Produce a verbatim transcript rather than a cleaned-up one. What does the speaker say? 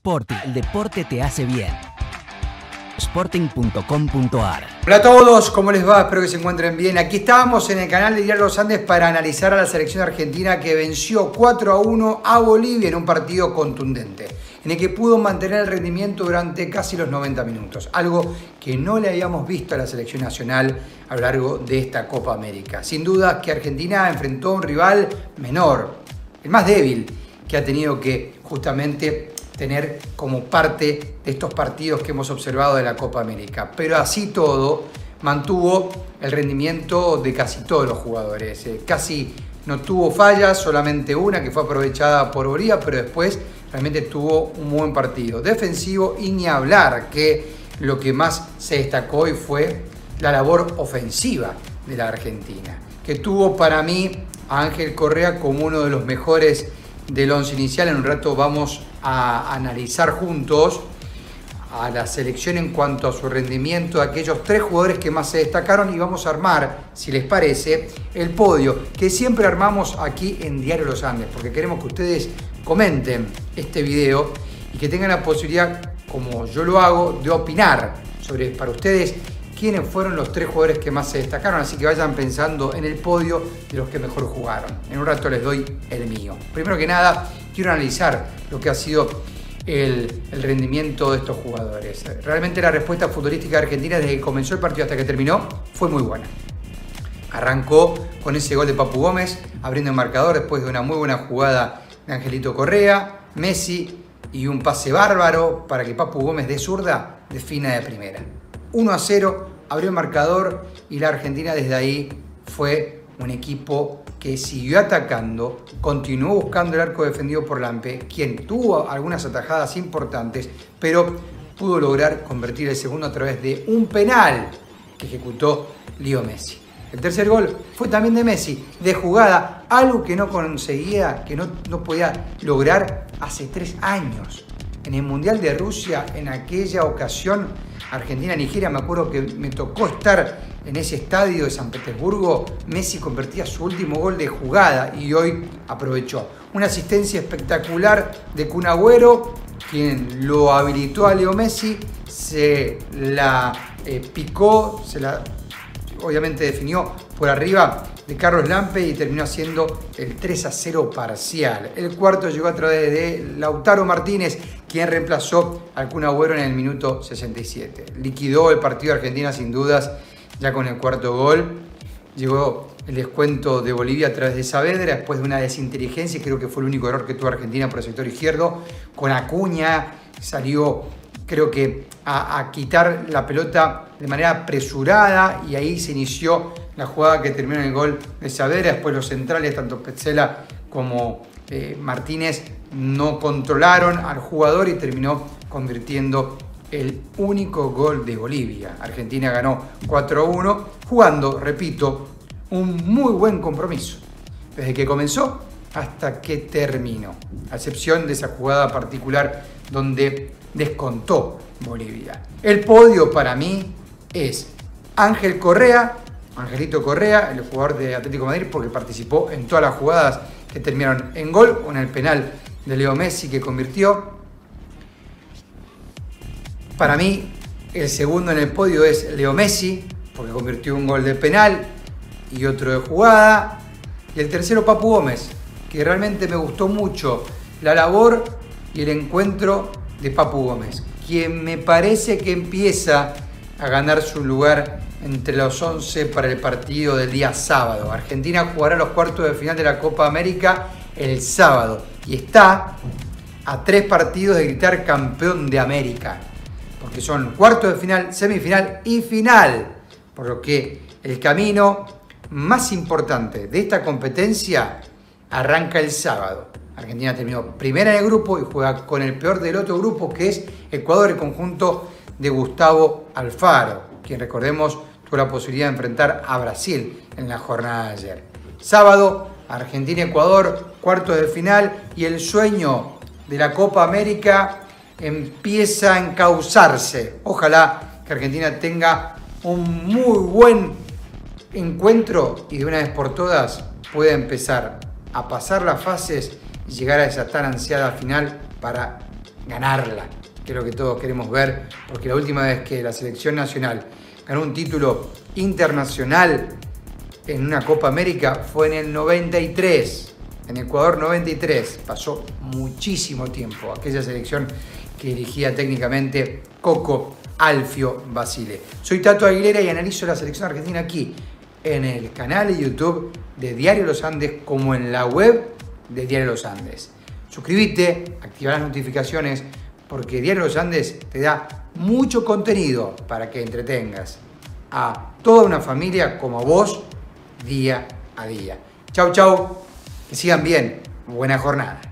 Sporting, el deporte te hace bien. sporting punto com punto ar. Hola a todos, ¿cómo les va? Espero que se encuentren bien. Aquí estábamos en el canal de Diario Los Andes para analizar a la selección argentina que venció cuatro a uno a Bolivia en un partido contundente, en el que pudo mantener el rendimiento durante casi los noventa minutos, algo que no le habíamos visto a la selección nacional a lo largo de esta Copa América. Sin duda que Argentina enfrentó a un rival menor, el más débil, que ha tenido que justamente tener como parte de estos partidos que hemos observado de la Copa América. Pero así todo, mantuvo el rendimiento de casi todos los jugadores. Eh, casi no tuvo fallas, solamente una que fue aprovechada por Bolivia, pero después realmente tuvo un buen partido defensivo, y ni hablar que lo que más se destacó hoy fue la labor ofensiva de la Argentina, que tuvo para mí a Ángel Correa como uno de los mejores del once inicial. En un rato vamos a analizar juntos a la selección en cuanto a su rendimiento, de aquellos tres jugadores que más se destacaron, y vamos a armar, si les parece, el podio que siempre armamos aquí en Diario Los Andes, porque queremos que ustedes comenten este video y que tengan la posibilidad, como yo lo hago, de opinar sobre, para ustedes, quiénes fueron los tres jugadores que más se destacaron. Así que vayan pensando en el podio de los que mejor jugaron. En un rato les doy el mío. Primero que nada, quiero analizar lo que ha sido el, el rendimiento de estos jugadores. Realmente la respuesta futbolística de Argentina desde que comenzó el partido hasta que terminó fue muy buena. Arrancó con ese gol de Papu Gómez, abriendo el marcador después de una muy buena jugada de Angelito Correa, Messi y un pase bárbaro para que Papu Gómez de zurda defina de primera. uno a cero, abrió el marcador, y la Argentina desde ahí fue un equipo que siguió atacando, continuó buscando el arco defendido por Lampe, quien tuvo algunas atajadas importantes, pero pudo lograr convertir el segundo a través de un penal que ejecutó Leo Messi. El tercer gol fue también de Messi, de jugada, algo que no conseguía, que no, no podía lograr hace tres años. En el Mundial de Rusia, en aquella ocasión, Argentina-Nigeria, me acuerdo que me tocó estar en ese estadio de San Petersburgo. Messi convertía su último gol de jugada y hoy aprovechó una asistencia espectacular de Kun Agüero, quien lo habilitó a Leo Messi, se la eh, picó, se la obviamente definió por arriba de Carlos Lampe y terminó haciendo el tres a cero parcial. El cuarto llegó a través de Lautaro Martínez, quien reemplazó al Kun Agüero en el minuto sesenta y siete. Liquidó el partido de Argentina sin dudas ya con el cuarto gol. Llegó el descuento de Bolivia a través de Saavedra después de una desinteligencia, creo que fue el único error que tuvo Argentina por el sector izquierdo, con Acuña. Salió, creo que, a, a quitar la pelota de manera apresurada, y ahí se inició la jugada que terminó en el gol de Saavedra. Después los centrales, tanto Petzela como eh, Martínez, no controlaron al jugador y terminó convirtiendo el único gol de Bolivia. Argentina ganó cuatro a uno, jugando, repito, un muy buen compromiso desde que comenzó hasta que terminó, a excepción de esa jugada particular donde descontó Bolivia. El podio para mí es Ángel Correa, Angelito Correa, el jugador de Atlético de Madrid, porque participó en todas las jugadas que terminaron en gol, con el penal de Leo Messi que convirtió. Para mí, el segundo en el podio es Leo Messi, porque convirtió un gol de penal y otro de jugada. Y el tercero, Papu Gómez, que realmente me gustó mucho la labor y el encuentro de Papu Gómez, quien me parece que empieza a ganar su lugar entre los once para el partido del día sábado. Argentina jugará los cuartos de final de la Copa América el sábado y está a tres partidos de gritar campeón de América, porque son cuartos de final, semifinal y final, por lo que el camino más importante de esta competencia arranca el sábado. Argentina terminó primera en el grupo y juega con el peor del otro grupo, que es Ecuador, el conjunto de Gustavo Alfaro, quien, recordemos, tuvo la posibilidad de enfrentar a Brasil en la jornada de ayer. Sábado, Argentina-Ecuador, cuartos de final, y el sueño de la Copa América empieza a encauzarse. Ojalá que Argentina tenga un muy buen encuentro y de una vez por todas pueda empezar a pasar las fases y llegar a esa tan ansiada final para ganarla, que es lo que todos queremos ver, porque la última vez que la selección nacional ganó un título internacional en una Copa América fue en el noventa y tres, en Ecuador noventa y tres, pasó muchísimo tiempo, aquella selección que dirigía técnicamente Coco Alfio Basile. Soy Tato Aguilera y analizo la selección argentina aquí, en el canal de YouTube de Diario Los Andes, como en la web de Diario Los Andes. Suscríbete, activa las notificaciones, porque Diario Los Andes te da mucho contenido para que entretengas a toda una familia como vos día a día. Chau, chau, que sigan bien, buena jornada.